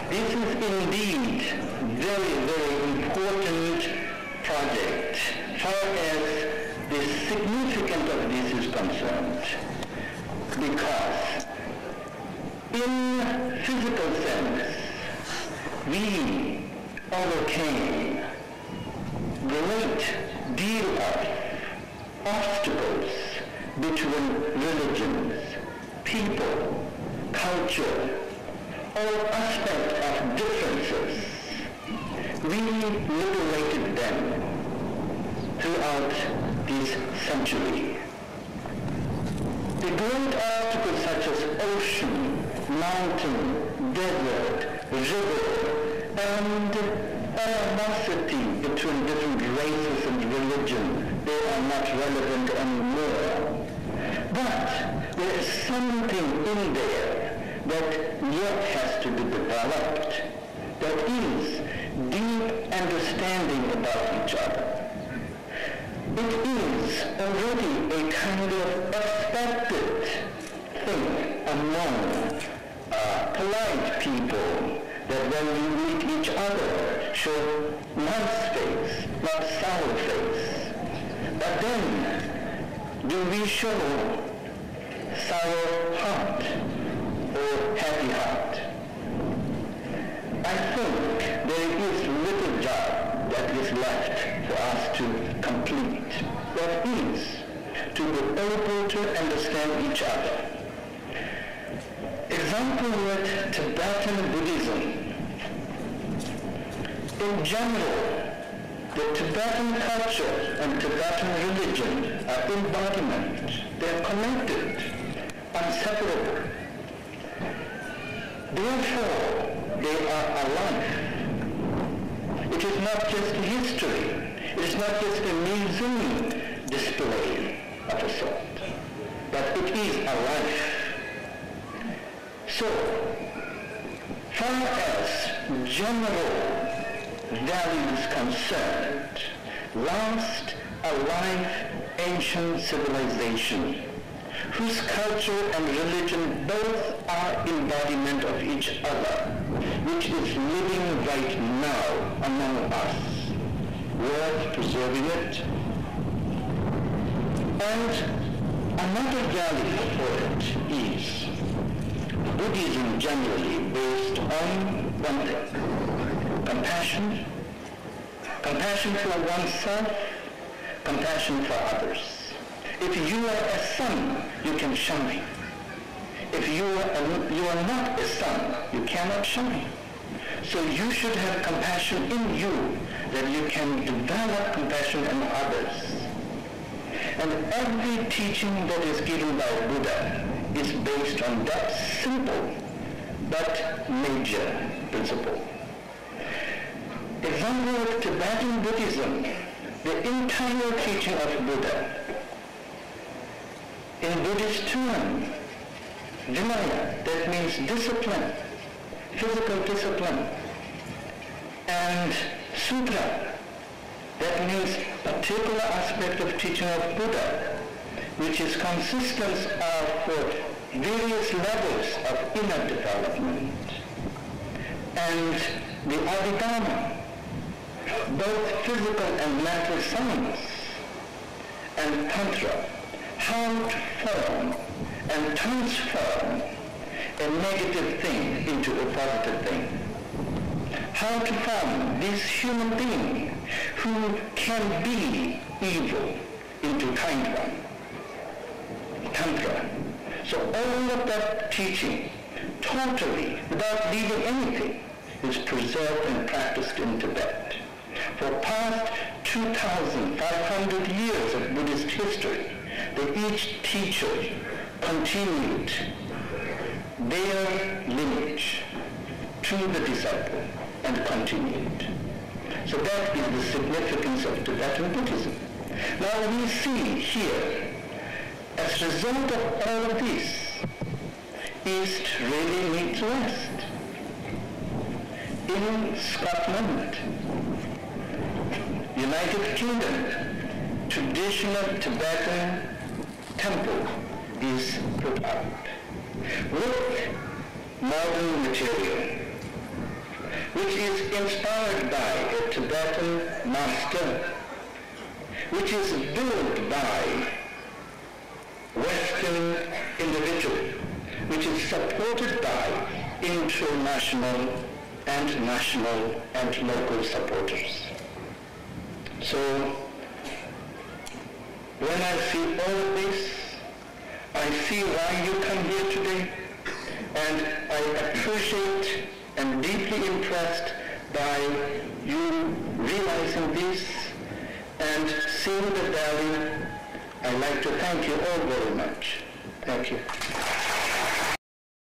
This is indeed very, very important project far as the significance of this is concerned, because in physical sense we overcame great deal of obstacles between religions, people, culture, all aspects of differences. We liberated them throughout this century. The great obstacles such as ocean, mountain, desert, river, and animosity between different races and religions, they are not relevant anymore. But there is something in there that yet has to be developed, that is deep understanding about each other. It is already a kind of expected thing among polite people that when we meet each other, show nice face, not sour face. But then, do we show sour heart or happy heart? I think there is little job that is left for us to complete. That is, to be able to understand each other. Example with Tibetan Buddhism. In general, the Tibetan culture and Tibetan religion are embodiment. They are connected, inseparable. Therefore, they are alive. It is not just history. It is not just a museum display of a sort, but it is alive. So, far as general value is concerned, last alive ancient civilization, whose culture and religion both are embodiment of each other, which is living right now among us, worth preserving it. And another value for it is Buddhism generally based on one thing: compassion, compassion for oneself, compassion for others. If you are a sun, you can shine. If you are not a sun, you cannot shine. So you should have compassion in you, that you can develop compassion in others. And every teaching that is given by Buddha is based on that simple but major principle. Example of Tibetan Buddhism, the entire teaching of Buddha, in Buddhist term, Vinaya, that means discipline, physical discipline, and Sutra, that means particular aspect of teaching of Buddha, which is consistence of various levels of inner development. And the Abhidharma, both physical and mental science, and Tantra, how to form and transform a negative thing into a positive thing. How to form this human being who can be evil into kind one. Tantra. So all of that teaching, totally, without leaving anything, is preserved and practiced in Tibet. For past 2,500 years of Buddhist history, each teacher continued their lineage to the disciple and continued. So that is the significance of Tibetan Buddhism. Now we see here, as a result of all of this, East really needs West. In Scotland, United Kingdom, traditional Tibetan temple is put out with modern material. which is inspired by a Tibetan master, which is built by Western individuals, which is supported by international and national and local supporters. So when I see all of this, I see why you come here today, and I appreciate and deeply impressed by you realizing this and seeing the value. I'd like to thank you all very much. Thank you.